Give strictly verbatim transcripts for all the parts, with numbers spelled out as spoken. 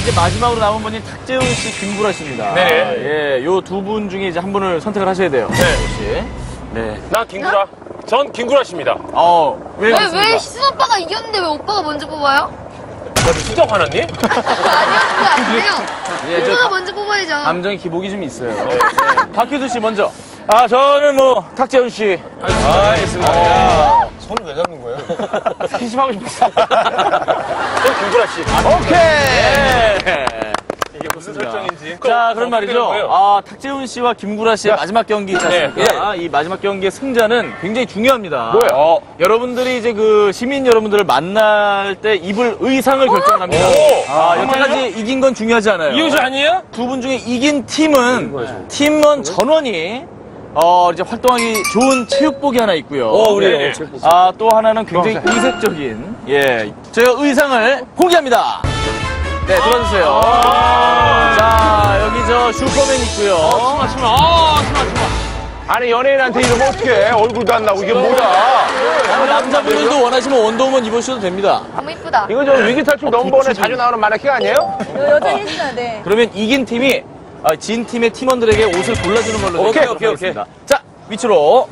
이제 마지막으로 남은 분이 탁재훈 씨, 김구라 씨입니다. 네. 예, 요 두 분 중에 이제 한 분을 선택을 하셔야 돼요. 네. 씨. 네. 나 김구라. 전 김구라 씨입니다. 어, 왜? 왜, 왜 희순 오빠가 이겼는데 왜 오빠가 먼저 뽑아요? 너 진짜 화났니? 아니요, 그거 아니에요. 예, 저 오빠가 가- 먼저 뽑아야죠. 감정의 기복이 좀 있어요. 네. 박효준 씨 먼저. 아, 저는 뭐 탁재훈 씨. 알겠습니다. 어, 손을 왜 잡는 거예요? 스킨십하고 싶었어요. 전 김구라 씨. 오케이. 이게 무슨 설정인지. 자, 그런 말이죠. 아, 탁재훈 씨와 김구라 씨의 마지막 경기 있지 않습니까? 이 마지막 경기의 승자는 굉장히 중요합니다. 뭐예요? 어, 여러분들이 이제 그 시민 여러분들을 만날 때 입을 의상을 결정합니다. 오! 아, 여태까지 이긴 건 중요하지 않아요. 이효주 아니에요? 두 분 중에 이긴 팀은 팀원 전원이 어, 이제 활동하기 좋은 체육복이 하나 있고요. 어, 그래요. 네. 아, 또 하나는 굉장히 이색적인, 예. 제가 의상을 공개합니다. 네, 들어주세요. 자, 여기 저 슈퍼맨 있고요. 치마, 치마. 아, 치마, 치마. 아니, 연예인한테 이러면 어떡해. 얼굴도 안 나오고 이게 뭐야. 아, 남자분들도 원하시면 원더우먼 입으셔도 됩니다. 너무 이쁘다. 이거 저 위기탈출 넘버원에 자주 나오는 마네킹 아니에요? 여전히 있어야 돼. 그러면 이긴 팀이 아, 진 팀의 팀원들에게 옷을 골라주는 걸로 오케이, 저희가 오케이, 하겠습니다. 자, 위치로.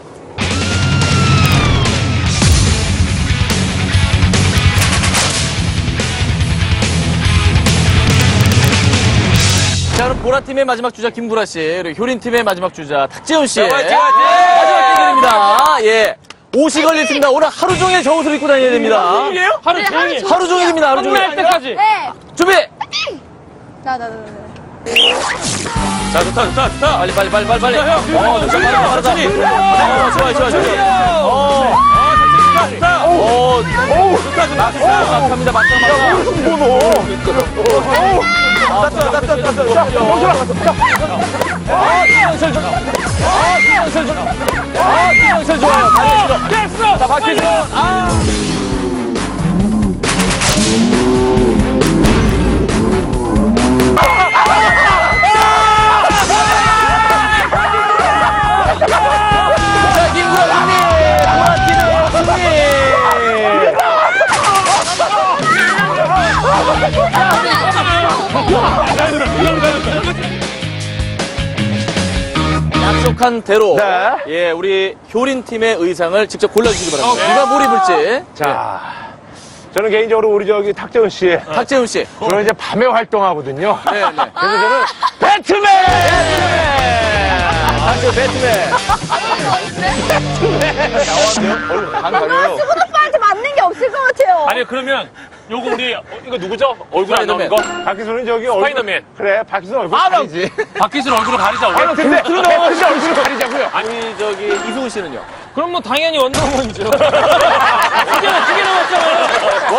자, 그럼 보라팀의 마지막 주자 김구라 씨, 그리고 효린팀의 마지막 주자 탁재훈 씨. 화이팅, 화이팅! 마지막 대결입니다. 예. 옷이 걸렸습니다. 오늘 하루 종일 저 옷을 입고 다녀야 됩니다. 하루 종일. 하루 종일입니다, 하루 종일. 끝날 때까지. 네. 준비! 나, 나, 나, 나. 자, 좋다, 좋다, 좋다. 빨리, 빨리, 빨리, 빨리, 빨리. 형, 형, 어, 됐어, 빠르다, 빠르다. 천천히. 어, 좋아요, 좋아요, 좋아요. 어, 아, 좋다, 좋다. 어, 좋다, 좋다, 좋다. 막합니다, 막상, 막상. 따뜻하, 따뜻하, 따뜻하. 아, 이영철 좋아. 아, 이영철 좋아. 아, 이영철 좋아요. 반대로. 됐어. 자, 박혜준. 아. 자, 김구라 승리! 보라팀의 승리! 약속한 대로 네. 예 우리 효린 팀의 의상을 직접 골라주시기 바랍니다. 누가 뭘 입을지. 자, 저는 개인적으로 우리 저기 탁재훈 씨. 탁재훈 씨. 저는 이제 밤에 활동하거든요. 네, 네. 그래서 저는 배트맨! 탁재훈 배트맨. 안 가려요. 수근 오빠한테 맞는 게 없을 것 같아요. 아니, 그러면 요거 우리, 어, 이거 누구죠? 얼굴 안 나오는 스파이더맨. 거? 박희수는 저기 얼굴. 스파이더맨. 그래, 박희수는 얼굴. 아, 가리지. 박희순 얼굴을 가리자, 우리. 아니, 근데 배트맨 얼굴 가리자고요. 아니 저기 이승우 씨는요? 그럼 뭐 당연히 원더우먼이죠. 두 개나, 두 개 남았잖아요.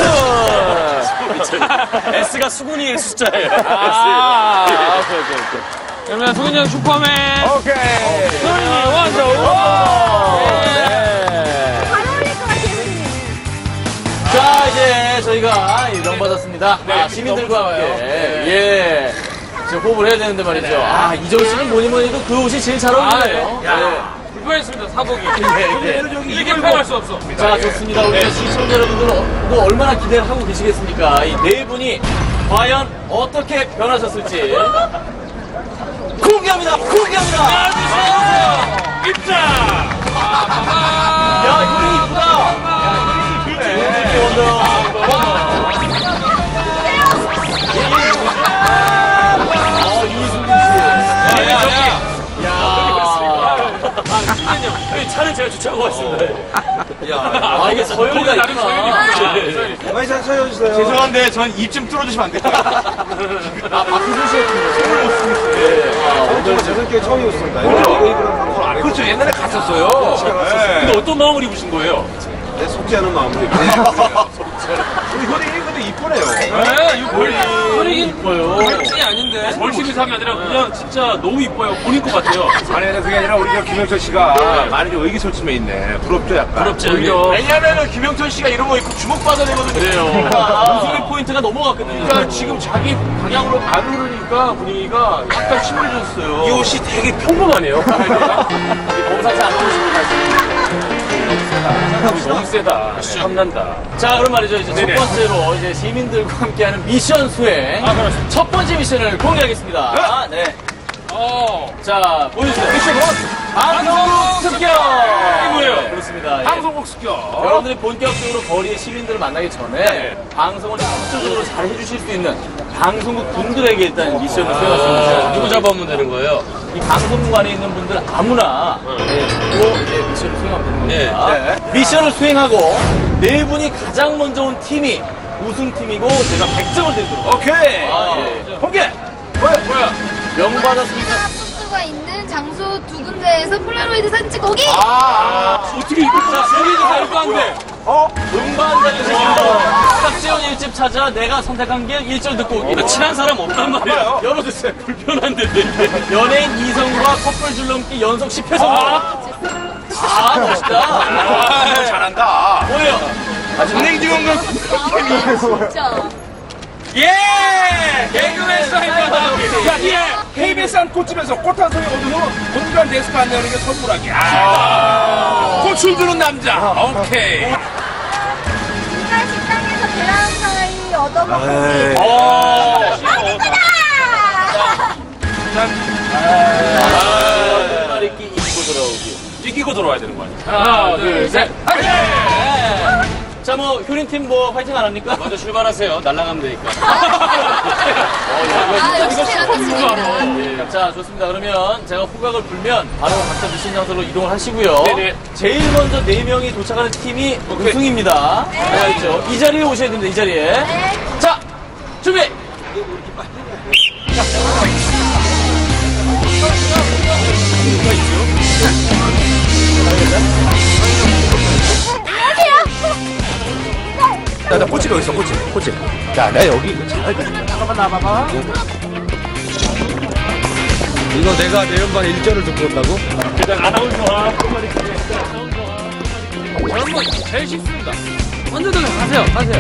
원더비는 S가 수근이의 숫자예요. 아, 오케이 오케이 오케이. 그러면 수근이 형 슈퍼맨. 오케이. 수근이 원더우먼. 네. 잘 어울릴 것 같아요, 선생님. 자 이제 저희가 명 받았습니다. 아, 시민들과 함께 예 지금 호흡을 해야 되는데 말이죠. 아 이정우 씨는 뭐니 뭐니 해도 그 옷이 제일 잘 어울리네요. 야, 불편했습니다, 사복이. 네, 네. 이게 편할 수 없어. 자 좋습니다. 우리 시청자 여러분들은 또 얼마나 기대를 하고 계시겠습니까? 이 네 분이 과연 어떻게 변하셨을지 공개합니다. 공개합니다. 입자! 야 이분이 이쁘다. 이렇게 원더. 어 이승민 씨. 야, 야, 야. 차를 제가 주차하고 왔습니다. 아 이게 서열이가 나름 있구나. 서열이 많이 잘 살려주세요. 죄송한데 전 입 좀 뚫어주시면 안 돼요? 아 박희순 씨 같은 거. 저렇게 처음이었습니다. 이거 입으라는 방법 안 했고. 그렇죠. 옛날에 갔었어요. 근데 어떤 마음을 입으신 거예요? 내 속지 않은 마음으로 입고. 우리 효린이 근데 이쁘네요. 네, 이거 머리. 머리 이뻐요. 멀칭이 아닌데. 멀칭이 삼이 아니라 그냥 진짜 너무 이뻐요. 본인 것 같아요. 아니, 아니, 그게 아니라 우리 저 김영철 씨가 많이 좀 의기소침해 있네. 부럽죠, 약간. 부럽지, 오히려. 왜냐면은 김영철 씨가 이런 거 입고 주목받아야 되거든요. 그래요. 웃음의 포인트가 넘어갔거든요. 그러니까 지금 자기 방향으로 안 흐르니까 분위기가 약간 심해졌어요. 이 옷이 되게 평범하네요. 범사치 않고 싶은 말씀. 너무 세다. 탐난다. 자, 그럼 말이죠. 이제 네네. 첫 번째로 이제 시민들과 함께하는 미션 수행. 아, 그렇습니다. 첫 번째 미션을 공개하겠습니다. 아, 네. 어. 자, 보여주세요. 미션 방송 습격! 이거예요. 그렇습니다. 예. 방송국 습격. 여러분들이 본격적으로 거리의 시민들을 만나기 전에 네. 방송을 적극적으로 잘 해주실 수 있는 방송국 분들에게 일단 미션을 수행하셨습니다. 누구 잡아오면 되는 거예요? 이 방송국 안에 있는 분들 아무나 네, 주고 이제 미션을 수행하면 되는 겁니다. 네. 미션을 수행하고 네 분이 가장 먼저 온 팀이 우승팀이고 제가 백 점을 드리도록 오케이. 아, 예. 공개. 뭐야, 뭐야. 명받았습니다. 선수가 있는 장소 두 군데에서 폴라로이드 사진 찍고 오기! 아, 어떻게 이거 자, 준비도 말도 안 돼. 어? 음반자리 책임도 탁재훈 일집 찾아 내가 선택한 게 일 절 듣고 오기. 친한 사람 없단 말이야. 열어주세요. 불편한데. 연예인 이성과 커플 줄넘기 연속 십 회 성공. 아. 아, 멋있다. 아, 잘한다. 뭐예요? 냉정한 진짜. 예! 개그맨 사인받아. 야, 예! 케이비에스 한 꽃집에서 꽃 한 송이 얻으면 공간 데스크 안 내는 게 선물하기. 아, 꽃을 드는 남자. 오케이. 중간 식당에서 계란 사이 얻어먹고. 어. 말잇기 입고 들어오기. 이기고 들어와야 되는 거 아니야? 하나, 둘, 셋. 자, 뭐, 효린팀 뭐, 파이팅 안 합니까? 먼저 출발하세요. 날아가면 되니까. 아, 역시 제가 탔으니까. 자, 좋습니다. 그러면 제가 후각을 불면 바로 각자 미션 장소로 이동을 하시고요. 네네. 제일 먼저 네 명이 도착하는 팀이 오케이. 우승입니다. 알겠죠? 이 자리에 오셔야 됩니다. 이 자리에. 자, 준비! 나, 나 꽃집 여기 있어, 꽃집, 꽃집. 자, 나 여기 잘 잠깐만 나와봐봐. 이거 내가 내연반에 일 절을 듣고 온다고? 일단 아나운서와 젊은 제일 쉽습니다. 먼저들 가세요. 가세요.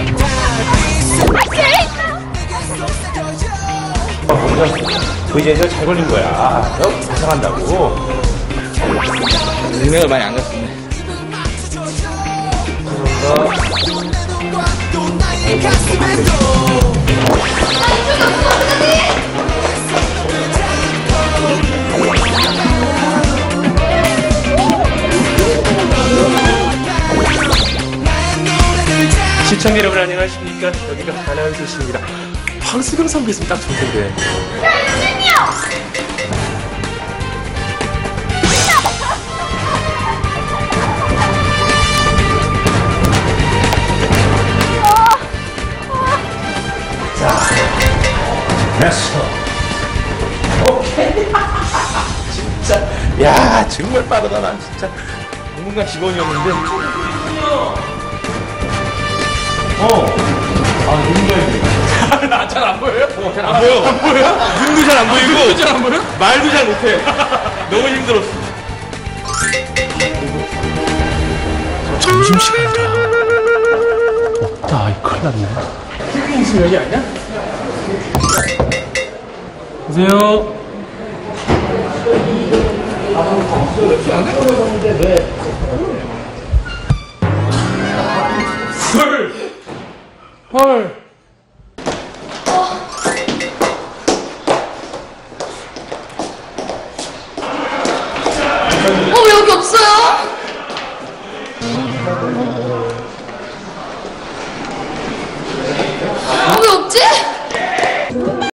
의제에서 잘 걸린 거야. 너 고생한다고. 능력을 많이 안 갔습니다. 시청자 여러분 안녕하십니까. 여기가 아나운서실입니다. 황수경 선배 있으면 딱 좋을 텐데. 됐어. 오케이. 진짜. 야, 정말 빠르다, 난 진짜. 당분간 직원이었는데. 어. 아, 눈이 잘 안 보여요? 어, 잘 안 보여. 안 보여? 눈도 잘 안 보이고. 잘 안 보여? 말도 잘 못해. 너무 힘들었어. 점심시간이다. 없다. 이 큰일 났네. 튀김 있으면 여기 아니야? 보세요. 헐. 헐.